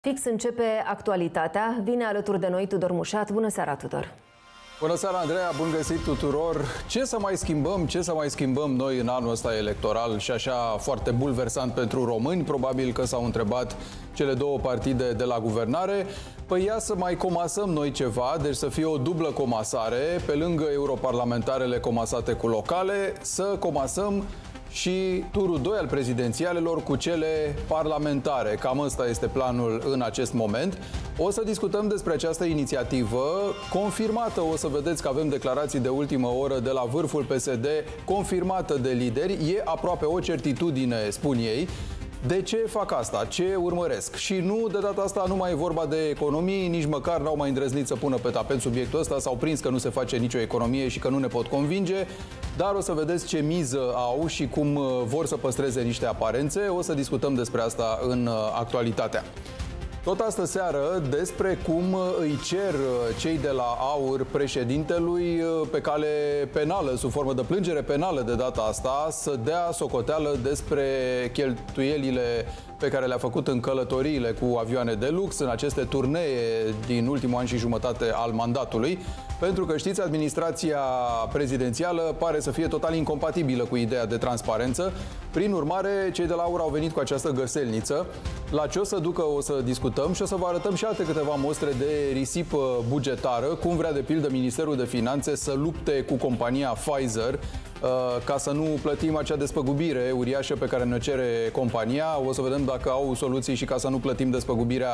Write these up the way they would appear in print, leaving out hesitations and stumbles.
Fix începe actualitatea. Vine alături de noi Tudor Mușat. Bună seara, Tudor! Bună seara, Andreea! Bun găsit tuturor! Ce să mai schimbăm noi în anul ăsta electoral și așa foarte bulversant pentru români? Probabil că s-au întrebat cele două partide de la guvernare. Păi ia să mai comasăm noi ceva, deci să fie o dublă comasare, pe lângă europarlamentarele comasate cu locale, să comasăm și turul 2 al prezidențialelor cu cele parlamentare. Cam ăsta este planul în acest moment. O să discutăm despre această inițiativă confirmată. O să vedeți că avem declarații de ultimă oră de la vârful PSD, confirmată de lideri. E aproape o certitudine, spun ei. De ce fac asta? Ce urmăresc? Și nu, de data asta, nu mai e vorba de economii, nici măcar n-au mai îndrăznit să pună pe tapet subiectul ăsta, s-au prins că nu se face nicio economie și că nu ne pot convinge, dar o să vedeți ce miză au și cum vor să păstreze niște aparențe. O să discutăm despre asta în actualitatea. Tot astă seară despre cum îi cer cei de la AUR președintelui pe cale penală, sub formă de plângere penală de data asta, să dea socoteală despre cheltuielile pe care le-a făcut în călătoriile cu avioane de lux, în aceste turnee din ultimul an și jumătate al mandatului, pentru că, știți, administrația prezidențială pare să fie total incompatibilă cu ideea de transparență. Prin urmare, cei de la AUR au venit cu această găselniță. La ce o să ducă o să discutăm și o să vă arătăm și alte câteva mostre de risipă bugetară, cum vrea de pildă Ministerul de Finanțe să lupte cu compania Pfizer ca să nu plătim acea despăgubire uriașă pe care ne cere compania. O să vedem dacă au soluții și ca să nu plătim despăgubirea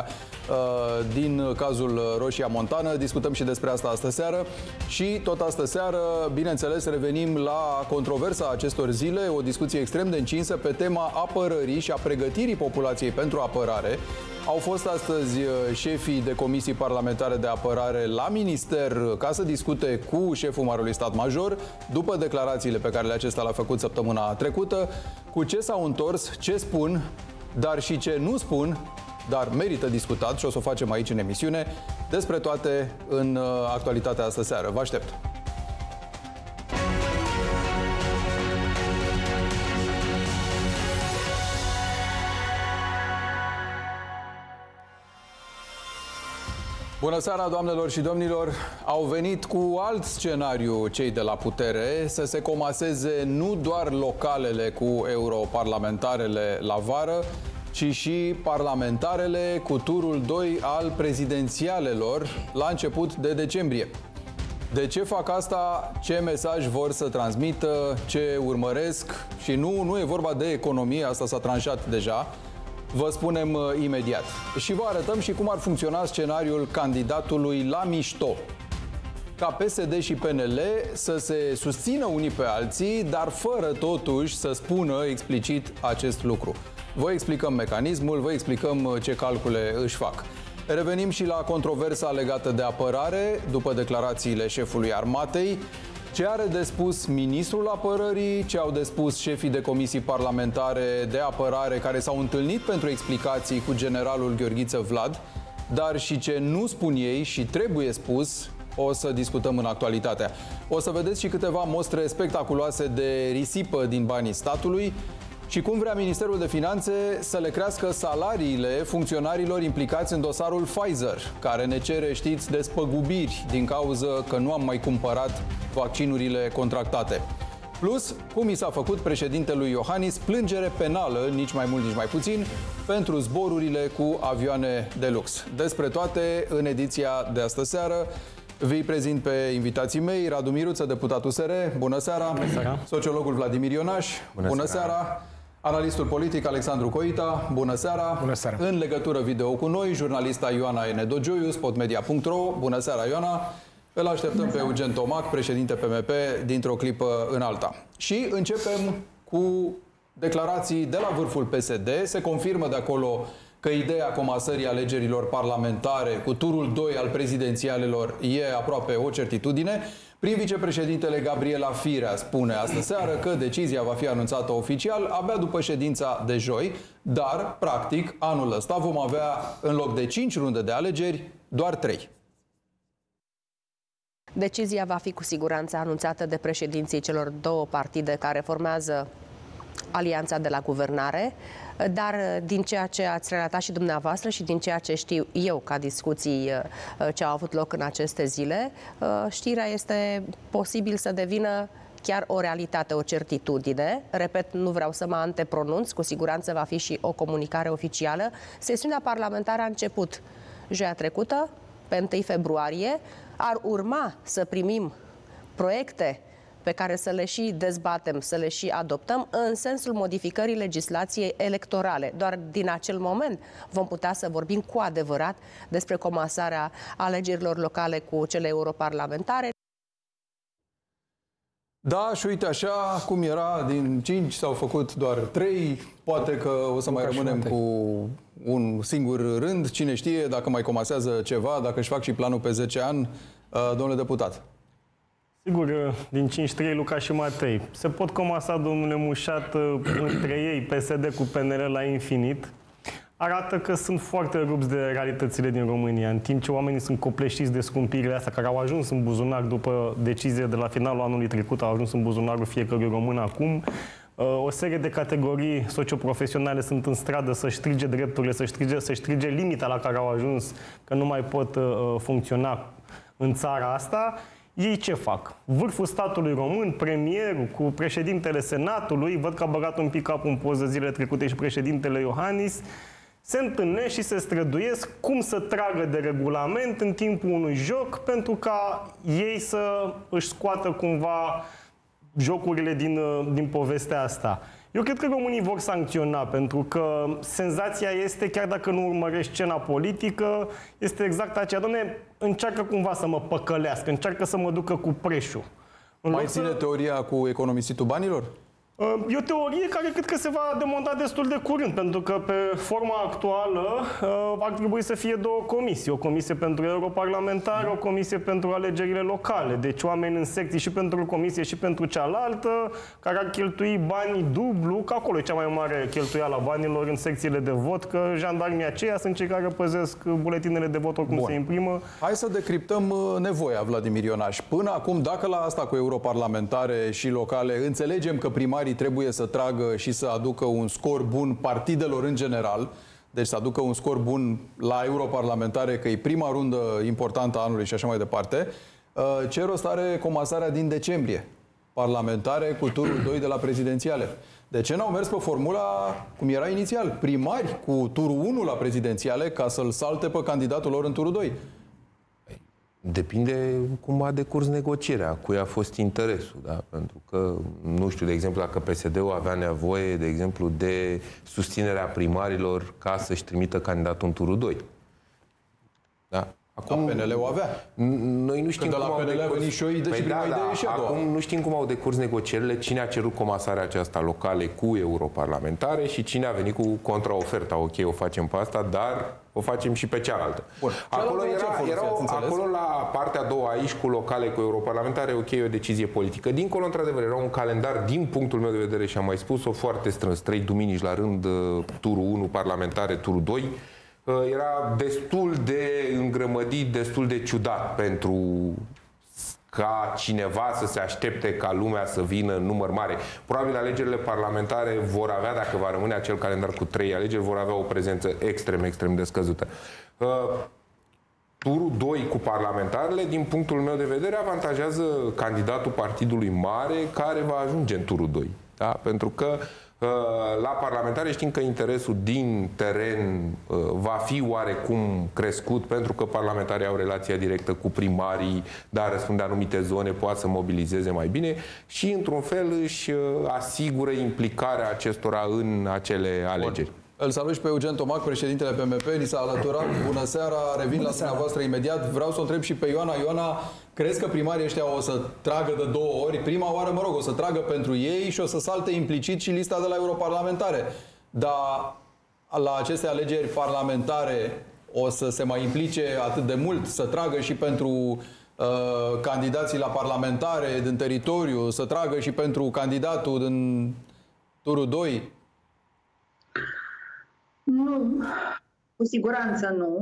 din cazul Roșia Montană. Discutăm și despre asta astă seară. Și tot astă seară, bineînțeles, revenim la controversa acestor zile, o discuție extrem de încinsă pe tema apărării și a pregătirii populației pentru apărare. Au fost astăzi șefii de comisii parlamentare de apărare la minister ca să discute cu șeful Marelui Stat Major, după declarațiile pe care acesta le-a făcut săptămâna trecută, cu ce s-au întors, ce spun, dar și ce nu spun, dar merită discutat și o să o facem aici în emisiune, despre toate în actualitatea astă seară. Vă aștept! Bună seara, doamnelor și domnilor! Au venit cu alt scenariu cei de la putere, să se comaseze nu doar localele cu europarlamentarele la vară, ci și parlamentarele cu turul 2 al prezidențialelor la început de decembrie. De ce fac asta? Ce mesaj vor să transmită? Ce urmăresc? Și nu e vorba de economie, asta s-a tranșat deja. Vă spunem imediat. Și vă arătăm și cum ar funcționa scenariul candidatului la mișto. Ca PSD și PNL să se susțină unii pe alții, dar fără totuși să spună explicit acest lucru. Vă explicăm mecanismul, vă explicăm ce calcule își fac. Revenim și la controversa legată de apărare, după declarațiile șefului armatei. Ce are de spus ministrul apărării, ce au de spus șefii de comisii parlamentare de apărare care s-au întâlnit pentru explicații cu generalul Gheorghiță Vlad, dar și ce nu spun ei și trebuie spus, o să discutăm în actualitatea. O să vedeți și câteva mostre spectaculoase de risipă din banii statului și cum vrea Ministerul de Finanțe să le crească salariile funcționarilor implicați în dosarul Pfizer, care ne cere, știți, despăgubiri din cauză că nu am mai cumpărat vaccinurile contractate. Plus, cum i s-a făcut președintelui Iohannis plângere penală, nici mai mult, nici mai puțin, pentru zborurile cu avioane de lux. Despre toate în ediția de astă seară. Vi prezint pe invitații mei: Radu Miruță, deputat USR. Bună seara! Bună seara! Sociologul Vladimir Ionaș. Bună seara! Analistul politic Alexandru Coita. Bună seara! Bună seara! În legătură video cu noi, jurnalista Ioana Enedogioiu, spotmedia.ro. Bună seara, Ioana! Îl așteptăm pe Eugen Tomac, președinte PMP, dintr-o clipă în alta. Și începem cu declarații de la vârful PSD. Se confirmă de acolo că ideea comasării alegerilor parlamentare cu turul 2 al prezidențialelor e aproape o certitudine. Prin vicepreședintele Gabriela Firea spune astă seară că decizia va fi anunțată oficial abia după ședința de joi, dar, practic, anul ăsta vom avea, în loc de 5 runde de alegeri, doar 3. Decizia va fi cu siguranță anunțată de președinții celor două partide care formează alianța de la guvernare. dar din ceea ce ați relatat și dumneavoastră și din ceea ce știu eu ca discuții ce au avut loc în aceste zile, știrea este posibil să devină chiar o realitate, o certitudine. Repet, nu vreau să mă antepronunț, cu siguranță va fi și o comunicare oficială. Sesiunea parlamentară a început joia trecută, pe 1 februarie. Ar urma să primim proiecte pe care să le și dezbatem, să le și adoptăm în sensul modificării legislației electorale. Doar din acel moment vom putea să vorbim cu adevărat despre comasarea alegerilor locale cu cele europarlamentare. Da, și uite, așa cum era, din 5 s-au făcut doar 3, poate că o să mai rămânem cu un singur rând. Cine știe dacă mai comasează ceva, dacă își fac și planul pe 10 ani, domnule deputat. Sigur, din 5-3, Luca și Matei. Se pot comasa, domnule Mușat, între ei, PSD cu PNL la infinit. Arată că sunt foarte rupți de realitățile din România, în timp ce oamenii sunt copleșiți de scumpirile astea, care au ajuns în buzunar după decizie de la finalul anului trecut, au ajuns în buzunarul fiecărui român acum. O serie de categorii socioprofesionale sunt în stradă să strige drepturile, să strige limita la care au ajuns, că nu mai pot funcționa în țara asta. Ei ce fac? Vârful statului român, premierul cu președintele Senatului, văd că a băgat un pic capul în poză zilele trecute și președintele Iohannis, se întâlnesc și se străduiesc cum să tragă de regulament în timpul unui joc pentru ca ei să își scoată cumva jocurile din povestea asta. Eu cred că românii vor sancționa, pentru că senzația este, chiar dacă nu urmărești scena politică, este exact aceea. Doamne, încearcă cumva să mă păcălească, încearcă să mă ducă cu preșul. Mai ține teoria cu economisitul banilor? E o teorie care cred că se va demonta destul de curând, pentru că pe forma actuală ar trebui să fie două comisii. O comisie pentru europarlamentari, o comisie pentru alegerile locale. Deci oameni în secții și pentru o comisie și pentru cealaltă, care ar cheltui banii dublu, că acolo e cea mai mare cheltuială a banilor în secțiile de vot, că jandarmii aceia sunt cei care păzesc buletinele de vot oricum se imprimă. Hai să decriptăm nevoia, Vladimir Ionaș. Până acum, dacă la asta cu europarlamentare și locale înțelegem că primarii trebuie să tragă și să aducă un scor bun partidelor în general, deci să aducă un scor bun la europarlamentare, că e prima rundă importantă a anului și așa mai departe, ce rost are comasarea din decembrie? Parlamentare cu turul 2 de la prezidențiale. De ce n-au mers pe formula cum era inițial? Primari cu turul 1 la prezidențiale ca să-l salte pe candidatul lor în turul 2. Depinde cum a decurs negocierea, cui a fost interesul, da? Pentru că, nu știu, de exemplu, dacă PSD-ul avea nevoie, de exemplu, de susținerea primarilor ca să-și trimită candidatul în turul 2. Da? Acum PNL-ul avea. Noi nu știm cum au decurs. Acum nu știm cum au decurs negocierile, cine a cerut comasarea aceasta locale cu europarlamentare și cine a venit cu contraoferta. Ok, o facem pe asta, dar o facem și pe cealaltă. Bun. Acolo la partea a doua, aici cu locale, cu europarlamentare, ok, e o decizie politică. Dincolo, într-adevăr, era un calendar, din punctul meu de vedere, și am mai spus-o, foarte strâns. 3 duminici la rând, turul 1 parlamentare, turul 2. Era destul de îngrămădit, destul de ciudat pentru ca cineva să se aștepte ca lumea să vină în număr mare. Probabil alegerile parlamentare vor avea, dacă va rămâne acel calendar cu 3 alegeri, vor avea o prezență extrem de scăzută. Turul 2 cu parlamentarele, din punctul meu de vedere, avantajează candidatul partidului mare care va ajunge în turul 2. Da? Pentru că la parlamentare știm că interesul din teren va fi oarecum crescut, pentru că parlamentarii au relația directă cu primarii, dar răspunde anumite zone, poate să mobilizeze mai bine și, într-un fel, își asigură implicarea acestora în acele alegeri. Îl salut și pe Eugen Tomac, președintele PMP, ni s-a alăturat. Bună seara, revin la dumneavoastră imediat. Vreau să o întreb și pe Ioana. Ioana, crezi că primarii ăștia o să tragă de 2 ori? Prima oară, mă rog, o să tragă pentru ei și o să salte implicit și lista de la europarlamentare. Dar la aceste alegeri parlamentare o să se mai implice atât de mult, să tragă și pentru candidații la parlamentare din teritoriu, să tragă și pentru candidatul din turul 2? Nu, cu siguranță nu.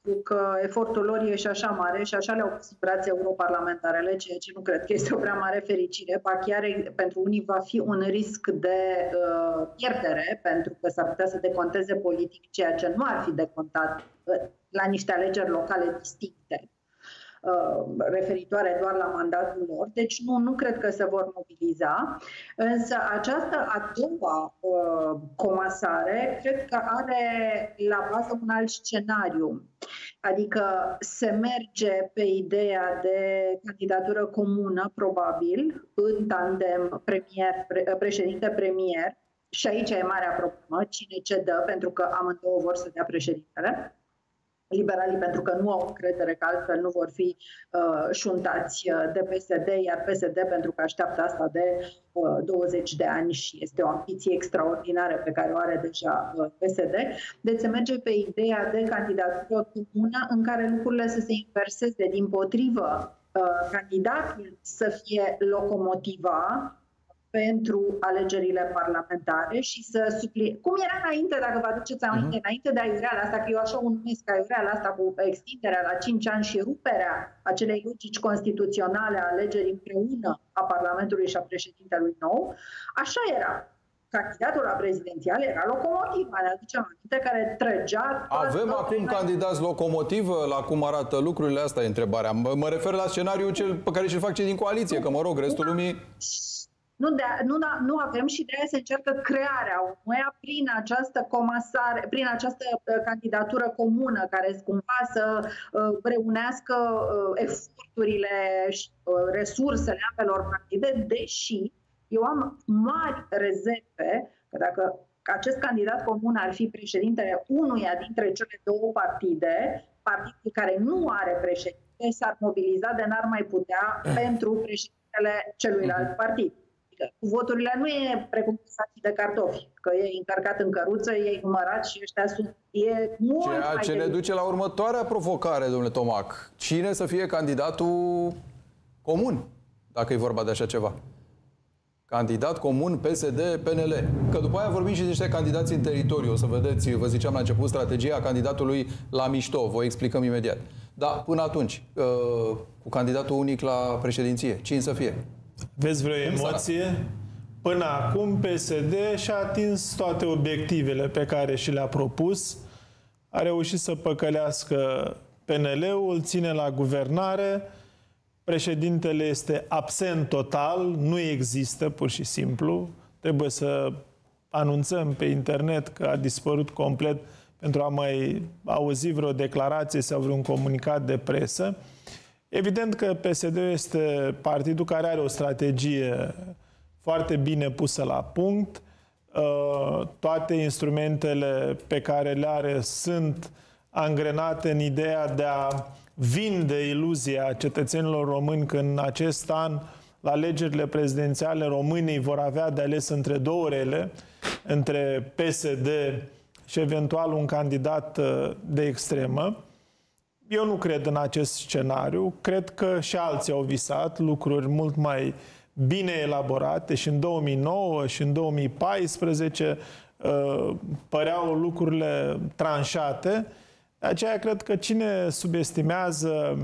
pentru că efortul lor e și așa mare și așa le-au pus în brațe europarlamentarele, ceea ce nu cred că este o prea mare fericire, ba chiar pentru unii va fi un risc de pierdere, pentru că s-ar putea să deconteze politic ceea ce nu ar fi decontat la niște alegeri locale distincte, referitoare doar la mandatul lor. Deci nu cred că se vor mobiliza. Însă această a doua comasare cred că are la bază un alt scenariu. Adică se merge pe ideea de candidatură comună, probabil, în tandem președinte-premier. Și aici e marea problemă, cine ce dă, pentru că amândouă vor să dea președintele. Liberalii pentru că nu au încredere că altfel nu vor fi șuntați de PSD, iar PSD pentru că așteaptă asta de 20 de ani și este o ambiție extraordinară pe care o are deja PSD. Deci se merge pe ideea de candidatură comună în care lucrurile să se inverseze, dimpotrivă, candidatul să fie locomotiva pentru alegerile parlamentare și să cum era înainte, dacă vă aduceți aminte, înainte de aiureala asta, că eu așa o numesc aiureala asta cu extinderea la 5 ani și ruperea acelei logici constituționale a alegerii împreună a Parlamentului și a președintelui nou, așa era. Candidatul la prezidențial era locomotiva, ne aducem aminte, care trăgea... Avem acum candidați locomotivă la cum arată lucrurile? Asta e întrebarea. Mă refer la scenariul cel pe care și-l fac cei din coaliție, că mă rog, restul lumii... Nu avem și de aia se încearcă crearea unuia prin această comasare, prin această candidatură comună care cumva să reunească eforturile și resursele ambelor partide, deși eu am mari rezerve că dacă acest candidat comun ar fi președintele unuia dintre cele două partide, partidul care nu are președinte s-ar mobiliza de n-ar mai putea pentru președintele celuilalt partid. Cu voturile nu e precum sacii de cartofi, că e încărcat în căruță, e numărat și ăștia sunt... E mult ceea ce ne duce la următoarea provocare, domnule Tomac. Cine să fie candidatul comun, dacă e vorba de așa ceva? Candidat comun PSD-PNL. Că după aia vorbim și de niște candidați în teritoriu. O să vedeți, vă ziceam la început, strategia candidatului la mișto. Vă explicăm imediat. Dar până atunci, cu candidatul unic la președinție, cine să fie? Vezi vreo emoție? Până acum PSD și-a atins toate obiectivele pe care și le-a propus. A reușit să păcălească PNL-ul, ține la guvernare. Președintele este absent total, nu există pur și simplu. Trebuie să anunțăm pe internet că a dispărut complet pentru a mai auzi vreo declarație sau vreun comunicat de presă. Evident că PSD este partidul care are o strategie foarte bine pusă la punct. Toate instrumentele pe care le are sunt angrenate în ideea de a vinde iluzia cetățenilor români că în acest an, la alegerile prezidențiale, românii vor avea de ales între două rele, între PSD și eventual un candidat de extremă. Eu nu cred în acest scenariu. Cred că și alții au visat lucruri mult mai bine elaborate și în 2009 și în 2014 păreau lucrurile tranșate. De aceea cred că cine subestimează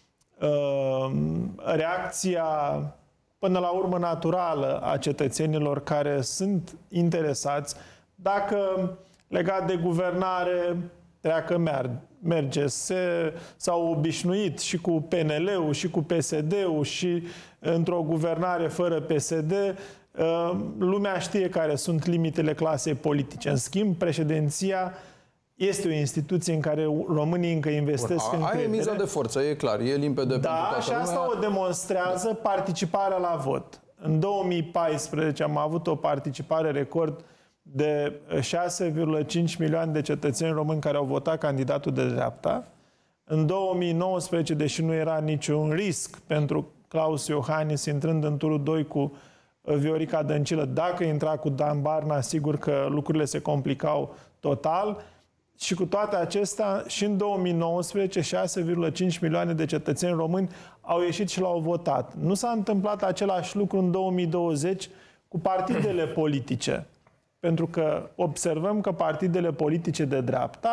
reacția până la urmă naturală a cetățenilor care sunt interesați, dacă legat de guvernare treacă merge, s-au obișnuit și cu PNL-ul și cu PSD-ul și într-o guvernare fără PSD, lumea știe care sunt limitele clasei politice. În schimb, președinția este o instituție în care românii încă investesc încredere. Aia e miza de forță, e clar, e limpede pentru toată lumea. Și asta o demonstrează participarea la vot. În 2014 am avut o participare record de 6,5 milioane de cetățeni români care au votat candidatul de dreapta. În 2019, deși nu era niciun risc pentru Claus Iohannis intrând în turul 2 cu Viorica Dăncilă, dacă intra cu Dan Barna, sigur că lucrurile se complicau total. Și cu toate acestea, și în 2019, 6,5 milioane de cetățeni români au ieșit și l-au votat. Nu s-a întâmplat același lucru în 2020 cu partidele politice. Pentru că observăm că partidele politice de dreapta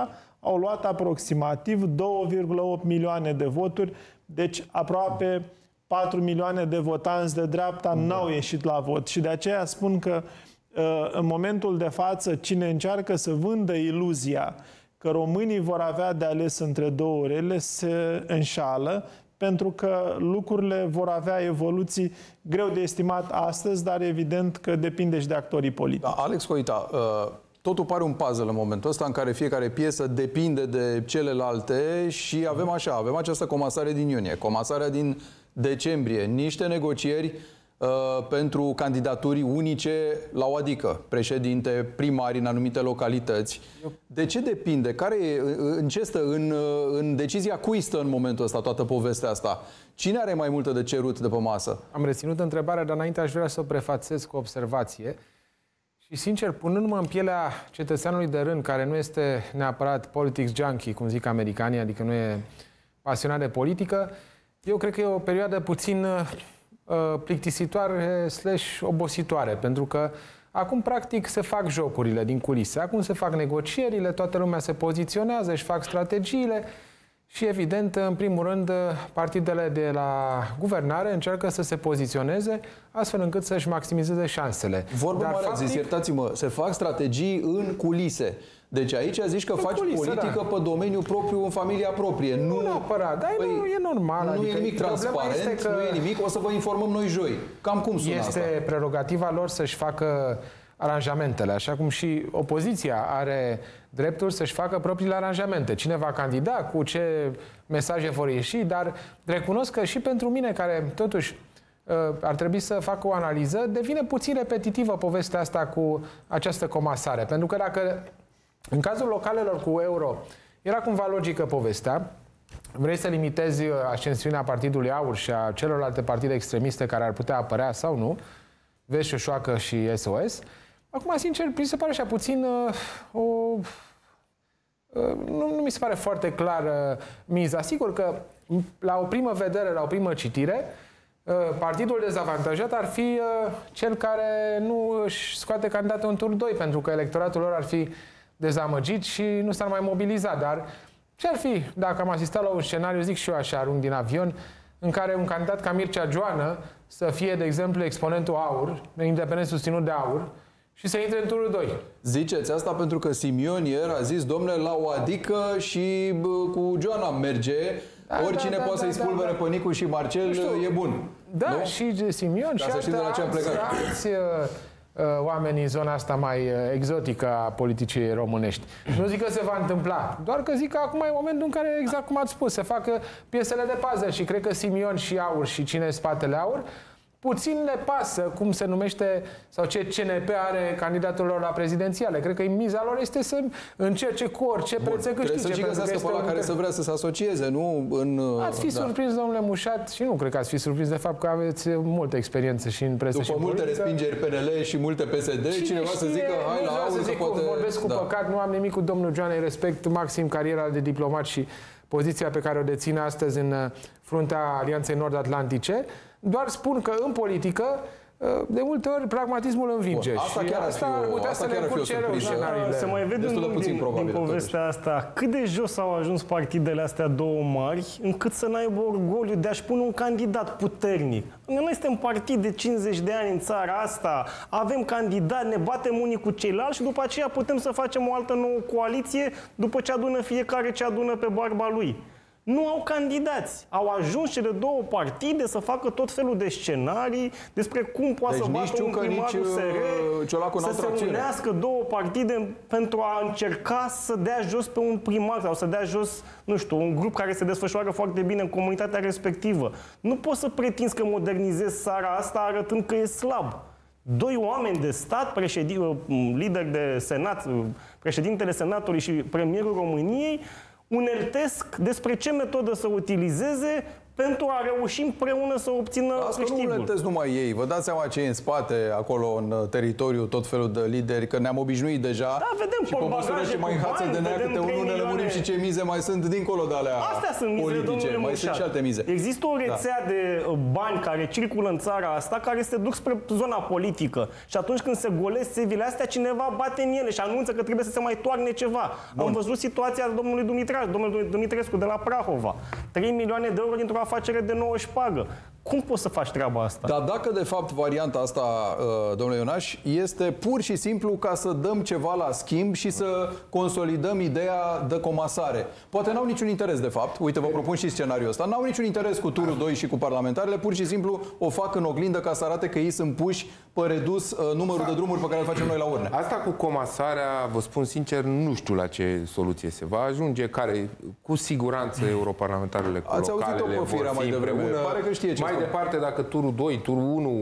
au luat aproximativ 2,8 milioane de voturi, deci aproape 4 milioane de votanți de dreapta n-au ieșit la vot. Și de aceea spun că în momentul de față, cine încearcă să vândă iluzia că românii vor avea de ales între două urele, se înșală, pentru că lucrurile vor avea evoluții greu de estimat astăzi, dar evident că depinde și de actorii politici. Da, Alex Coita, totul pare un puzzle în momentul ăsta în care fiecare piesă depinde de celelalte și avem această comasare din iunie, comasarea din decembrie, niște negocieri pentru candidaturi unice la o adică, președinte, primari în anumite localități. De ce depinde? În ce stă? În decizia cui stă în momentul ăsta toată povestea asta? Cine are mai multe de cerut de pe masă? Am reținut întrebarea, dar înainte aș vrea să o prefațez cu o observație. Și sincer, punându-mă în pielea cetățeanului de rând, care nu este neapărat politics junkie, cum zic americanii, adică nu e pasionat de politică, eu cred că e o perioadă puțin plictisitoare / obositoare, pentru că acum practic se fac jocurile din culise, acum se fac negocierile, toată lumea se poziționează, își fac strategiile și evident, în primul rând, partidele de la guvernare încearcă să se poziționeze astfel încât să-și maximizeze șansele. Vorbă mare, faptic... iertați-mă, se fac strategii în culise. Deci aici zici că faci politică pe domeniul propriu, în familia proprie. Nu neapărat, dar e normal. Nu adică e nimic transparent, nu e nimic, o să vă informăm noi joi. Cam cum sună asta? Este prerogativa lor să-și facă aranjamentele, așa cum și opoziția are dreptul să-și facă propriile aranjamente. Cine va candida, cu ce mesaje vor ieși, dar recunosc că și pentru mine, care totuși ar trebui să facă o analiză, devine puțin repetitivă povestea asta cu această comasare. Pentru că dacă în cazul localelor cu euro era cumva logică povestea, vrei să limitezi ascensiunea Partidului Aur și a celorlalte partide extremiste care ar putea apărea sau nu, vezi Șoșoacă și SOS, acum, sincer, mi se pare așa puțin nu mi se pare foarte clar miza. Sigur că la o primă vedere, la o primă citire, partidul dezavantajat ar fi cel care nu își scoate candidatul în tur 2, pentru că electoratul lor ar fi dezamăgit și nu s-ar mai mobiliza. Dar ce ar fi dacă am asistat la un scenariu, zic și eu așa, arunc din avion, în care un candidat ca Mircea Joană să fie, de exemplu, exponentul Aur, independent susținut de Aur, și să intre în turul 2. Ziceți asta pentru că Simion ieri a zis, domnule, la o adică și cu Joana merge, oricine poate să-i spulbere pe Nicu și Marcel, e bun. Da, nu? Și Simion și alți oameni în zona asta mai exotică a politicii românești. Nu zic că se va întâmpla, doar că zic că acum e momentul în care, exact cum ați spus, se facă piesele de puzzle și cred că Simion și Aur și cine e spatele Aur, puțin le pasă cum se numește sau ce CNP are candidatul lor la prezidențiale. Cred că miza lor este să încerce cu orice preț să câștige. Trebuie să-și găsească pe ăla care să vrea să se asocieze, nu? Ați fi surprins, domnule Mușat, și nu cred că ați fi surprins de fapt că aveți multă experiență și în presă. După și multe politică. respingeri PNL și multe PSD, cineva să zică, hai la Aur să poate... Vorbesc cu păcat, nu am nimic cu domnul Joanei, respect maxim cariera de diplomat și poziția pe care o deține astăzi în fruntea Alianței Nord-Atlantice. Doar spun că în politică, de multe ori, pragmatismul învinge. Bun, asta chiar ar fi o surpriză. Se mai vede din povestea asta cât de jos au ajuns partidele astea două mari, încât să n-aibă orgoliu de a-și pune un candidat puternic. Noi suntem partid de 50 de ani în țara asta, avem candidat, ne batem unii cu ceilalți și după aceea putem să facem o altă nouă coaliție după ce adună fiecare ce adună pe barba lui. Nu au candidați. Au ajuns cele două partide să facă tot felul de scenarii despre cum poate să bată un primar USR, să se unească două partide pentru a încerca să dea jos pe un primar sau să dea jos, nu știu, un grup care se desfășoară foarte bine în comunitatea respectivă. Nu poți să pretinzi că modernizezi țara asta arătând că e slab. Doi oameni de stat, lider de senat, președintele Senatului și premierul României, uneltesc despre ce metodă să utilizeze pentru a reuși împreună să obțină câștigul. Nu plătesc numai ei. Vă dați seama ce e în spate, acolo în teritoriu, tot felul de lideri, că ne-am obișnuit deja. Da, vedem și pe măsură ce mai înhață de nea câte unul, ne lămurim și ce mize mai sunt dincolo de alea astea sunt mize, politice. Mai sunt și alte mize. Există o rețea de bani care circulă în țara asta, care se duc spre zona politică. Și atunci când se golesc țevile astea, cineva bate în ele și anunță că trebuie să se mai toarne ceva. Am văzut situația domnului Dumitrescu de la Prahova. 3 milioane de euro dintr-o afacere de nouă șpagă. Cum poți să faci treaba asta? Dar dacă, de fapt, varianta asta, domnule Ionaș, este pur și simplu ca să dăm ceva la schimb și să consolidăm ideea de comasare. Poate n-au niciun interes, de fapt. Uite, vă propun și scenariul ăsta. N-au niciun interes cu turul 2 și cu parlamentarele. Pur și simplu o fac în oglindă ca să arate că ei sunt puși pe redus numărul de drumuri pe care îl facem noi la urne. Asta cu comasarea, vă spun sincer, nu știu la ce soluție se va ajunge, care cu siguranță europarlamentarele cu ați localele auzit-o pe Firea mai devreme. Pare că știe ce mai departe, dacă turul 2, turul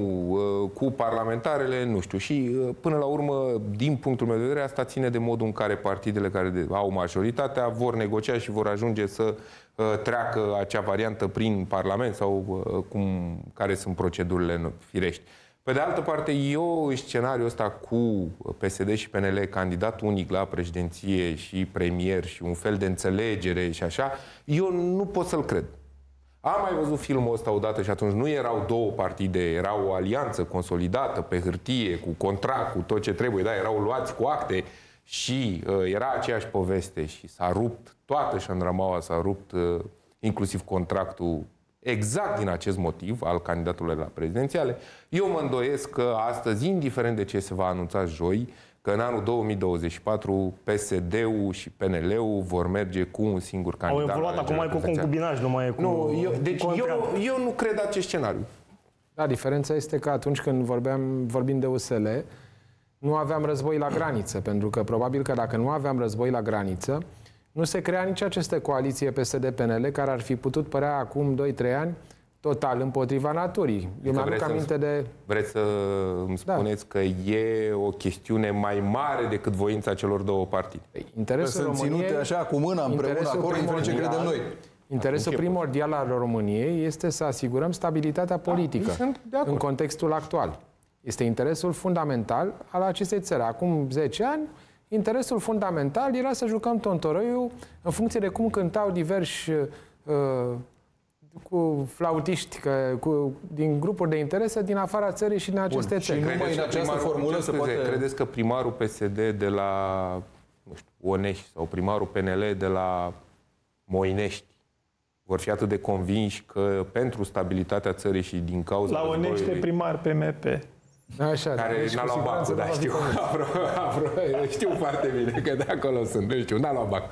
1 cu parlamentarele, nu știu. Și până la urmă, din punctul meu de vedere, asta ține de modul în care partidele care au majoritatea vor negocia și vor ajunge să treacă acea variantă prin Parlament sau care sunt procedurile firești. Pe de altă parte, eu în scenariul ăsta cu PSD și PNL, candidat unic la președinție și premier și un fel de înțelegere și așa, eu nu pot să-l cred. Am mai văzut filmul ăsta odată și atunci nu erau două partide, era o alianță consolidată pe hârtie, cu contract, cu tot ce trebuie, da, erau luați cu acte și era aceeași poveste și s-a rupt toată șandramaua, s-a rupt inclusiv contractul exact din acest motiv al candidatului la prezidențiale. Eu mă îndoiesc că astăzi, indiferent de ce se va anunța joi, că în anul 2024 PSD-ul și PNL-ul vor merge cu un singur candidat. Au evoluat acum mai cu concubinaj, nu mai e cu... Nu, eu nu cred acest scenariu. Da, diferența este că atunci când vorbim de USL, nu aveam război la graniță, pentru că probabil că dacă nu aveam război la graniță, nu se crea nici aceste coaliție PSD-PNL care ar fi putut părea acum 2-3 ani total împotriva naturii. Eu mi-aduc aminte de... Vreți să îmi spuneți că e o chestiune mai mare decât voința celor două partide? Interesul României... Sunt ținute așa cu mâna împreună acolo, indiferent ce credem noi. Interesul primordial al României este să asigurăm stabilitatea politică în contextul actual. Este interesul fundamental al acestei țări. Acum 10 ani, interesul fundamental era să jucăm tontorăiul în funcție de cum cântau diversi cu flautiști din grupuri de interese din afara țării și din aceste țări. Și numai în această formulă se poate... Credeți că primarul PSD de la, nu știu, Onești sau primarul PNL de la Moinești vor fi atât de convinși că pentru stabilitatea țării și din cauza la Onești primar PMP. Așa, care n-a luat bacul, dar știu. Știu foarte bine că de acolo sunt. Nu știu, n-a luat bacul.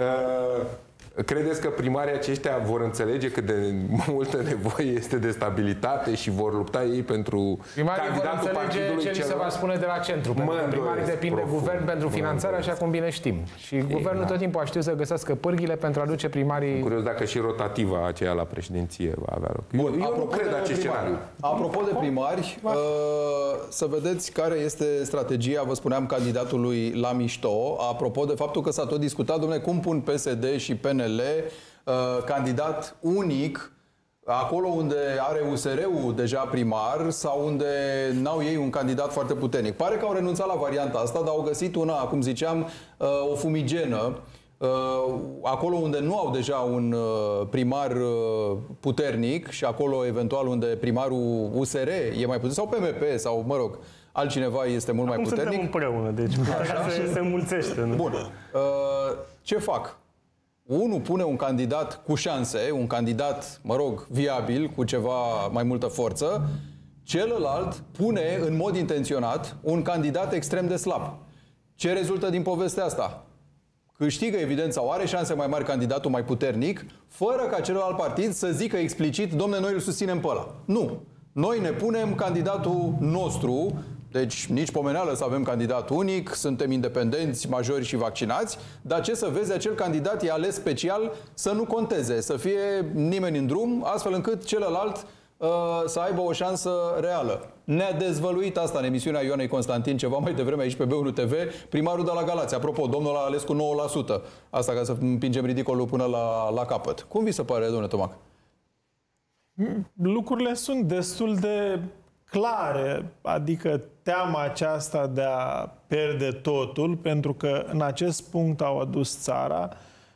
Credeți că primarii aceștia vor înțelege cât de multă nevoie este de stabilitate și vor lupta ei pentru candidatul partidului ce li se va spune de la centru? Pentru că primarii depind de guvern pentru finanțare, așa cum bine știm. Și guvernul tot timpul a știut să găsească pârghile pentru a duce primarii... Curios dacă și rotativa aceea la președinție va avea loc. Bun, eu nu cred acest scenariu. Apropo de primari, să vedeți care este strategia, vă spuneam, candidatului la mișto. Apropo de faptul că s-a tot discutat, dom'le, cum pun PSD și PNL candidat unic acolo unde are USR-ul deja primar sau unde n-au ei un candidat foarte puternic. Pare că au renunțat la varianta asta, dar au găsit una, cum ziceam, o fumigenă, acolo unde nu au deja un primar puternic și acolo eventual unde primarul USR e mai puternic, sau PMP, sau, mă rog, altcineva este mult mai puternic. Suntem împreună, deci se mulțește. Nu? Bun. Ce fac? Unul pune un candidat cu șanse, un candidat, mă rog, viabil, cu ceva mai multă forță, celălalt pune în mod intenționat un candidat extrem de slab. Ce rezultă din povestea asta? Câștigă, evident, sau are șanse mai mari candidatul mai puternic, fără ca celălalt partid să zică explicit, domne, noi îl susținem pe ăla. Nu. Noi ne punem candidatul nostru, deci nici pomeneală să avem candidat unic, suntem independenți, majori și vaccinați, dar ce să vezi, acel candidat e ales special să nu conteze, să fie nimeni în drum, astfel încât celălalt să aibă o șansă reală. Ne-a dezvăluit asta în emisiunea Ioanei Constantin ceva mai devreme aici pe B1 TV, primarul de la Galați. Apropo, domnul a ales cu 9%. Asta ca să împingem ridicolul până la capăt. Cum vi se pare, domnule Tomac? Lucrurile sunt destul de clare, adică teama aceasta de a pierde totul, pentru că în acest punct au adus țara,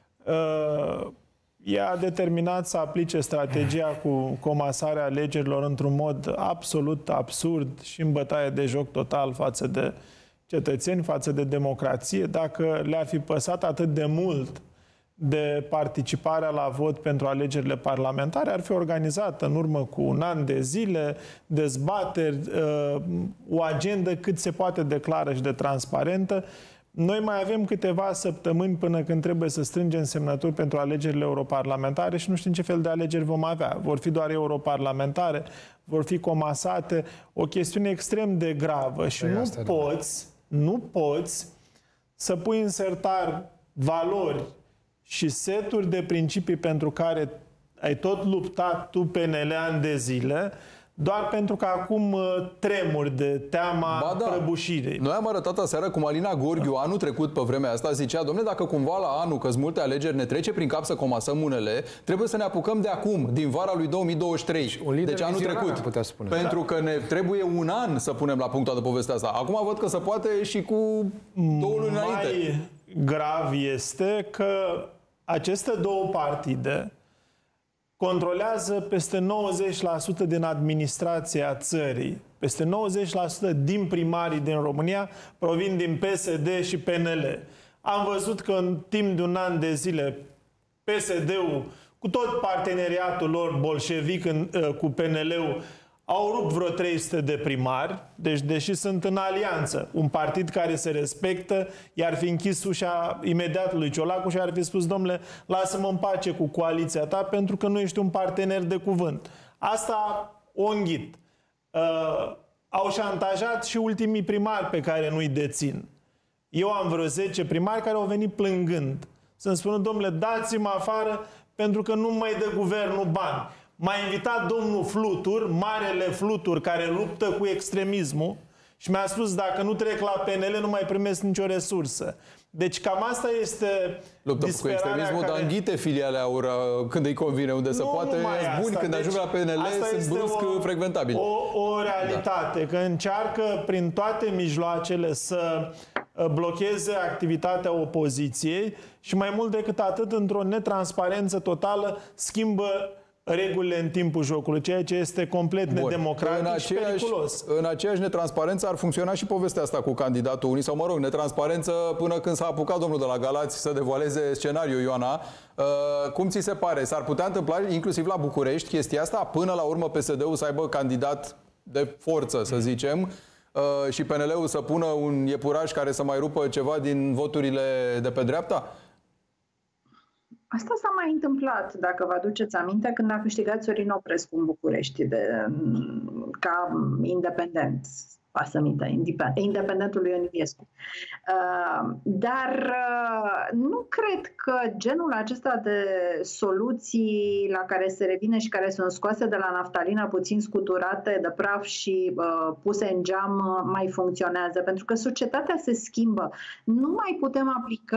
ea a determinat să aplice strategia cu comasarea alegerilor într-un mod absolut absurd și în bătaie de joc total față de cetățeni, față de democrație. Dacă le-ar fi păsat atât de mult de participarea la vot pentru alegerile parlamentare, ar fi organizată în urmă cu un an de zile dezbateri, o agendă cât se poate de clară și de transparentă. Noi mai avem câteva săptămâni până când trebuie să strângem semnături pentru alegerile europarlamentare și nu știm ce fel de alegeri vom avea. Vor fi doar europarlamentare, vor fi comasate, o chestiune extrem de gravă și nu poți să pui în sertar valori și seturi de principii pentru care ai tot luptat tu PNL ani de zile, doar pentru că acum tremuri de teama prăbușirii. Noi am arătat aseară cum Alina Gorghiu anul trecut pe vremea asta zicea, dom'le, dacă cumva la anul, că-s multe alegeri, ne trece prin cap să comasăm unele, trebuie să ne apucăm de acum, din vara lui 2023. Deci anul trecut. Pentru că ne trebuie un an să punem la punct toată povestea asta. Acum văd că se poate și cu 2 luni înainte. Mai grav este că aceste două partide controlează peste 90% din administrația țării. Peste 90% din primarii din România provin din PSD și PNL. Am văzut că în timp de un an de zile PSD-ul, cu tot parteneriatul lor bolșevic cu PNL-ul, au rupt vreo 300 de primari, deci deși sunt în alianță, un partid care se respectă, i-ar fi închis ușa imediat lui Ciolacu și ar fi spus, domnule, lasă-mă în pace cu coaliția ta pentru că nu ești un partener de cuvânt. Asta o înghit. Au șantajat și ultimii primari pe care nu-i dețin. Eu am vreo 10 primari care au venit plângând. Să-mi spună, domnule, dați-mă afară pentru că nu mai dă guvernul bani. M-a invitat domnul Flutur, marele Flutur, care luptă cu extremismul și mi-a spus, dacă nu trec la PNL, nu mai primesc nicio resursă. Deci cam asta este luptă cu extremismul, dar înghite filiale aură când îi convine, unde se poate. Buni, când ajung la PNL, sunt brusc frecventabili. O realitate, că încearcă prin toate mijloacele să blocheze activitatea opoziției și mai mult decât atât, într-o netransparență totală, schimbă regulile în timpul jocului, ceea ce este complet nedemocratic și periculos. În aceeași netransparență ar funcționa și povestea asta cu candidatul unii, sau mă rog, netransparență până când s-a apucat domnul de la Galați să devoaleze scenariul, Ioana. Cum ți se pare? S-ar putea întâmpla inclusiv la București chestia asta, până la urmă PSD-ul să aibă candidat de forță, să zicem, și PNL-ul să pună un iepuraș care să mai rupă ceva din voturile de pe dreapta? Asta s-a mai întâmplat, dacă vă aduceți aminte, când a câștigat Sorin Oprescu în București ca independent, independentul lui Ion Iliescu. Dar nu cred că genul acesta de soluții la care se revine și care sunt scoase de la naftalină, puțin scuturate de praf și puse în geam, mai funcționează. Pentru că societatea se schimbă. Nu mai putem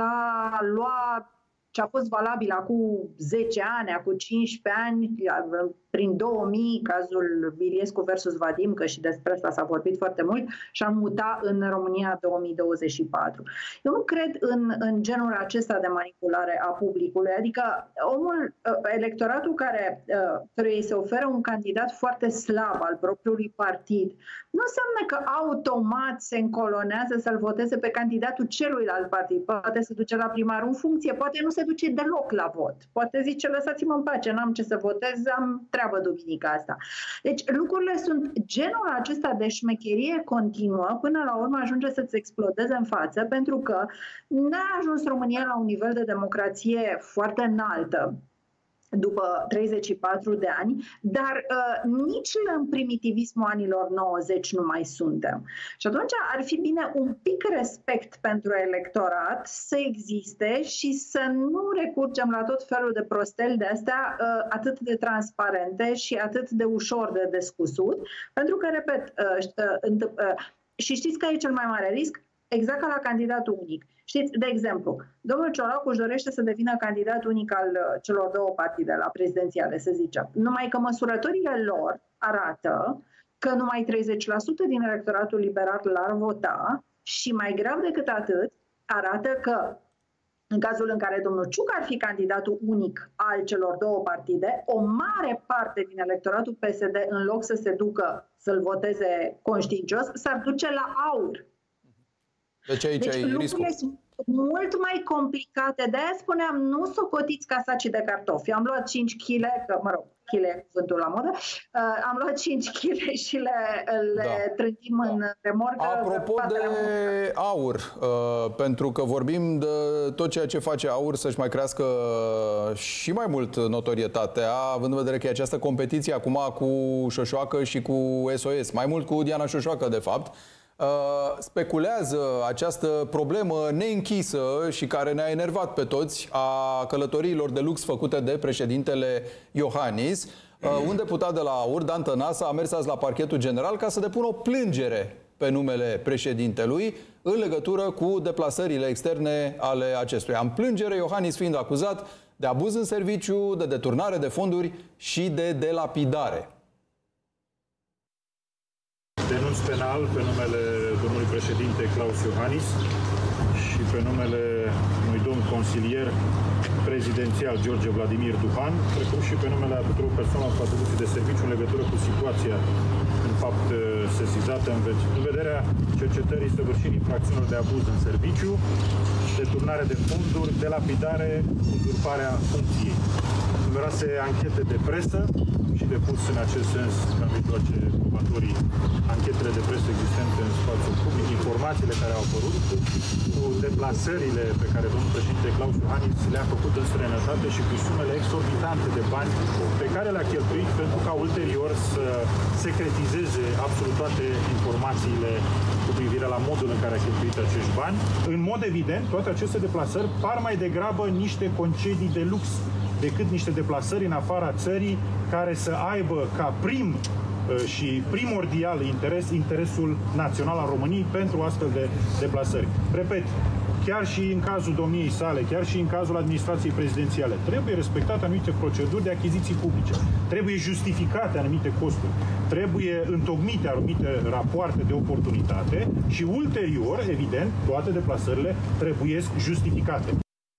lua ce a fost valabil acum 10 ani, acum 15 ani, prin 2000, cazul Iliescu versus Vadim, că și despre asta s-a vorbit foarte mult, și am mutat în România 2024. Eu nu cred în genul acesta de manipulare a publicului, adică electoratul căruia îi se oferă un candidat foarte slab al propriului partid, nu înseamnă că automat se încolonează să-l voteze pe candidatul celuilalt partid. Poate se duce la primarul în funcție, poate nu se duce deloc la vot. Poate zice, lăsați-mă în pace, n-am ce să votez, am treabă duminica asta. Deci lucrurile sunt genul acesta de șmecherie continuă, până la urmă ajunge să-ți explodeze în față, pentru că n-a ajuns România la un nivel de democrație foarte înaltă după 34 de ani, dar nici în primitivismul anilor 90 nu mai suntem. Și atunci ar fi bine un pic respect pentru electorat să existe și să nu recurgem la tot felul de prosteli de astea atât de transparente și atât de ușor de descusut, pentru că, repet, și știți că e cel mai mare risc? exact ca la candidatul unic. Știți, de exemplu, domnul Ciolacu își dorește să devină candidat unic al celor două partide la prezidențiale, să zicem. Numai că măsurătorile lor arată că numai 30% din electoratul liberal l-ar vota și, mai grav decât atât, arată că în cazul în care domnul Ciuc ar fi candidatul unic al celor două partide, o mare parte din electoratul PSD, în loc să se ducă să-l voteze conștiincios, s-ar duce la AUR. Deci aici ai riscul. Lucrurile sunt mult mai complicate. De-aia spuneam, nu socotiți ca sacii de cartofi. Am luat 5 kg, că, mă rog, kg e cuvântul la modă, am luat 5 kg și le trântim în remorcă. Apropo de AUR, pentru că vorbim de tot ceea ce face AUR să-și mai crească și mai mult notorietatea, având în vedere că e această competiție acum cu Șoșoacă și cu SOS, mai mult cu Diana Șoșoacă, de fapt, speculează această problemă neînchisă și care ne-a enervat pe toți a călătoriilor de lux făcute de președintele Iohannis. Un deputat de la AUR, Dan Tănase, a mers azi la parchetul general ca să depună o plângere pe numele președintelui în legătură cu deplasările externe ale acestuia. În plângere, Iohannis fiind acuzat de abuz în serviciu, de deturnare de fonduri și de delapidare. Denunț penal pe numele domnului președinte Claus Iohannis și pe numele unui domn consilier prezidențial George Vladimir Duhan, precum și pe numele a tuturor persoanelor cu atribuții de serviciu în legătură cu situația în fapt sesizată în vederea cercetării săvârșirii infracțiunilor de abuz în serviciu, deturnare de fonduri, delapidare, uzurparea funcției. Numeroase anchete de presă și depus în acest sens, ca mijloace probatorii, anchetele de presă existente în spațiul public, informațiile care au apărut, cu deplasările pe care domnul președinte Claus Iohannis le-a făcut în străinătate și cu sumele exorbitante de bani pe care le-a cheltuit pentru ca ulterior să secretizeze absolut toate informațiile cu privire la modul în care a cheltuit acești bani. În mod evident, toate aceste deplasări par mai degrabă niște concedii de lux decât niște deplasări în afara țării care să aibă ca prim și primordial interesul național al României pentru astfel de deplasări. Repet, chiar și în cazul domniei sale, chiar și în cazul administrației prezidențiale, trebuie respectate anumite proceduri de achiziții publice, trebuie justificate anumite costuri, trebuie întocmite anumite rapoarte de oportunitate și ulterior, evident, toate deplasările trebuie justificate.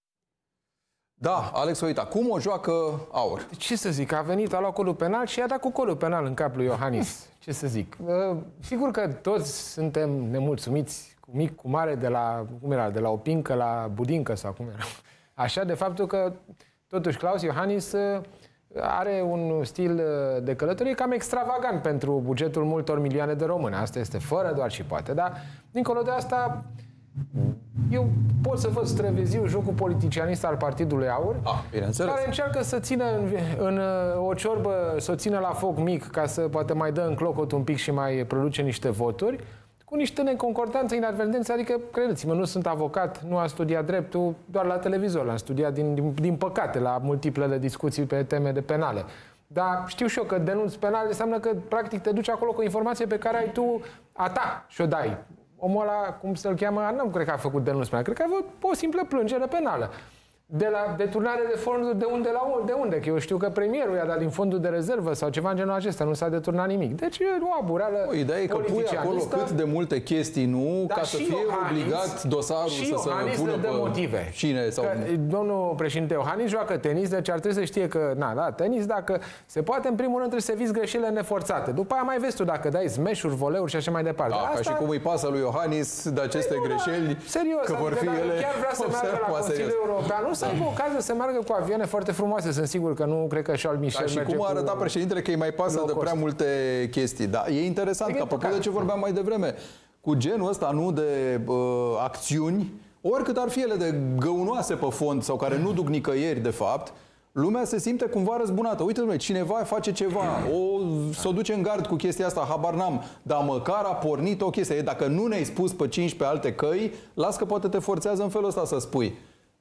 Da, Alex Oita, cum o joacă AUR? Ce să zic, a venit, a luat codul penal și i-a dat cu codul penal în cap lui Iohannis. Ce să zic? Sigur că toți suntem nemulțumiți, cu mic, cu mare, de la o pincă la budincă sau cum era. Așa, de faptul că totuși Claus Iohannis are un stil de călătorie cam extravagant pentru bugetul multor milioane de români. Asta este fără doar și poate, dar dincolo de asta eu pot să văd străveziu jocul politicianist al partidului AUR, care încearcă să țină în o ciorbă, să o țină la foc mic ca să poate mai dă în clocot un pic și mai produce niște voturi, cu niște neconcordanțe, inadvertențe, adică, credeți-mă, nu sunt avocat, nu am studiat dreptul, doar la televizor l-am studiat din păcate la multiplele discuții pe teme de penale. Dar știu și eu că denunț penal înseamnă că practic te duci acolo cu o informație pe care ai tu a ta și o dai. Omul ăla, cum să-l cheamă, nu cred că a făcut denunț penal, cred că a avut o simplă plângere penală. De la deturnare de fonduri, de unde? Că eu știu că premierul i-a dat din fondul de rezervă sau ceva în genul acesta, nu s-a deturnat nimic. Deci e o abureală. Ideea e că pui acolo cât de multe chestii, nu? Ca să fie obligat dosarul să se pună pe motive. Cine sau... Domnul președinte Iohannis joacă tenis, deci ar trebui să știe că, tenis, dacă se poate, în primul rând trebuie să vizi greșelile neforțate. După aia mai vezi tu dacă dai smash-uri, voleuri și așa mai departe. Da, ca și cum îi pasă lui Iohannis de aceste greșeli, serios, că vor fi ele chiar vrea să meargă la Consiliul European, nu să aibă ocazia să meargă cu avioane foarte frumoase, sunt sigur că nu cred că Charles Michel merge. Și cum a arătat președintele că îi mai pasă de prea multe chestii. Da, e interesant, că apropo de ce vorbeam mai devreme, cu genul ăsta, nu, de acțiuni, oricât ar fi ele de găunoase pe fond sau care nu duc nicăieri, de fapt, lumea se simte cumva răzbunată. Uite, dom'le, cineva face ceva, s-o duce în gard cu chestia asta, habar n-am, dar măcar a pornit o chestie. Dacă nu ne-ai spus pe 15 alte căi, las că poate te forțează în felul ăsta să spui.